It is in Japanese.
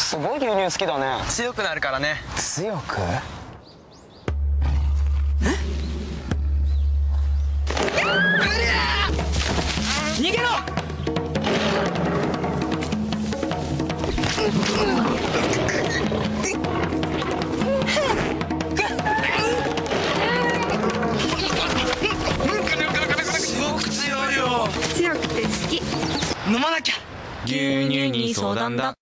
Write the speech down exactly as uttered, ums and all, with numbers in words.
すごい牛乳好きだね。 強くなるからね。 強く？ 逃げろ。すごく強いよ。 強くて好き。 飲まなきゃ。 牛乳に相談だ。